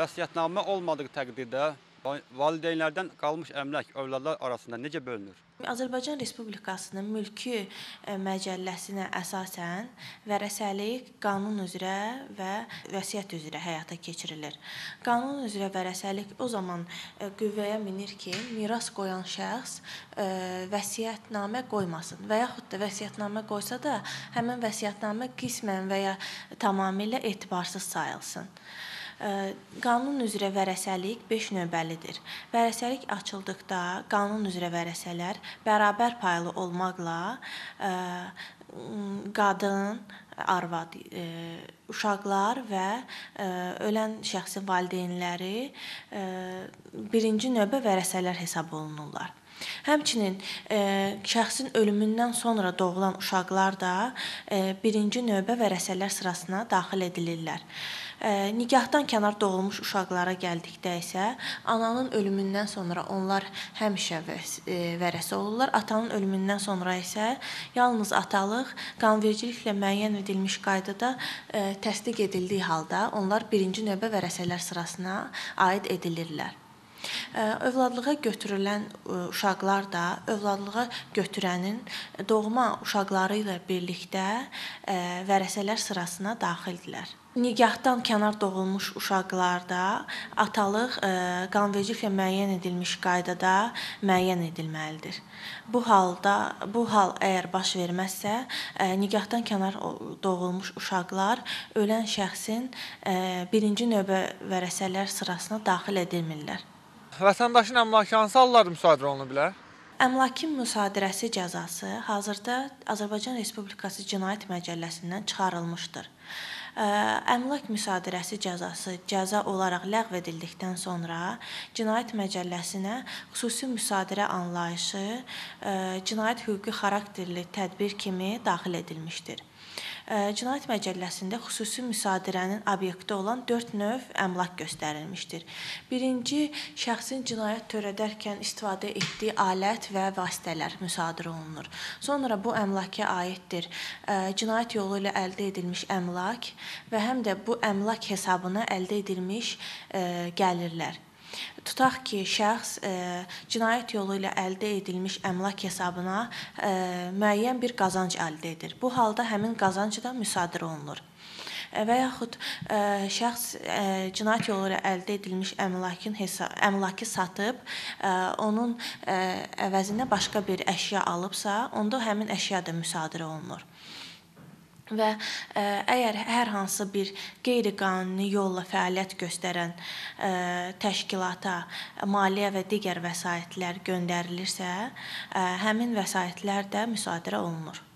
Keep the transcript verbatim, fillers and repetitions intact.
vəsiyyətnamə olmadığı təqdirdə valideynlərdən qalmış əmlak övladlar arasında necə bölünür? Azərbaycan Respublikasının mülki məcəlləsinə əsasən vərəsəlik qanun üzrə və vəsiyyət üzrə həyata keçirilir. Qanun üzrə vərəsəlik o zaman qüvvəyə minir ki, miras qoyan şəxs vəsiyyətnamə qoymasın və yaxud da vəsiyyətnamə qoysa da, həmin vəsiyyətnamə qismən və ya tamamilə etibarsız sayılsın. Qanun üzrə vərəsəlik beş növbəlidir. Vərəsəlik açıldıqda qanun üzrə vərəsələr bərabər paylı olmaqla qadın, arvad, uşaqlar və ölən şəxsin valideynləri birinci növbə vərəsələr hesab olunurlar. Həmçinin şəxsin ölümündən sonra doğulan uşaqlar da birinci növbə vərəsələr sırasına daxil edilirlər. Nigahdan kənar doğulmuş uşaqlara gəldikdə isə ananın ölümündən sonra onlar həmişə vərəsə olurlar. Atanın ölümündən sonra isə yalnız atalıq qanunvericiliklə müəyyən edilmiş qaydada təsdiq edildiyi halda onlar birinci növbə vərəsələr sırasına aid edilirlər. Övladlığa götürülən uşaqlar da övladlığa götürənin doğma uşaqları ilə birlikdə vərəsələr sırasına daxildirlər. Nigahdan kənar doğulmuş uşaqlarda atalıq qanunvericiliklə müəyyən edilmiş qaydada müəyyən edilməlidir. Bu halda bu hal əgər baş verməzsə, nigahdan kənar doğulmuş uşaqlar ölən şəxsin birinci növbə vərəsələr sırasına daxil edilmirlər. Vətəndaşın əmlakı hansı hallarda müsadirə oluna bilər? Əmlakın müsadirəsi cəzası hazırda Azərbaycan Respublikası Cinayət Məcəlləsindən çıxarılmışdır. Əmlak müsadirəsi cəzası cəza olaraq ləğv edildikdən sonra Cinayət Məcəlləsinə xüsusi müsadirə anlayışı cinayət hüquqi xarakterli tədbir kimi daxil edilmişdir. Cinayət Məcəlləsində xüsusi müsadirənin obyekti olan dörd növ əmlak göstərilmişdir. Birinci, şəxsin cinayət törədərkən istifadə etdiyi alət və vasitələr müsadirə olunur. Sonra bu əmlaka aiddir cinayət yolu ilə əldə edilmiş əmlak və həm də bu əmlak hesabına əldə edilmiş gəlirlər. Tutaq ki, şəxs cinayət yolu ilə əldə edilmiş əmlak hesabına müəyyən bir qazanc əldə edir. Bu halda həmin qazanc da müsadirə olunur. Və yaxud şəxs cinayət yolu ilə əldə edilmiş əmlakın əmlakı satıb, onun əvəzinə başqa bir əşya alıbsa, onda həmin əşya da müsadirə olunur. Və əgər hər hansı bir qeyri-qanuni yolla fəaliyyət göstərən təşkilata maliyyə və digər vəsaitlər göndərilirsə, həmin vəsaitlər də müsadirə olunur.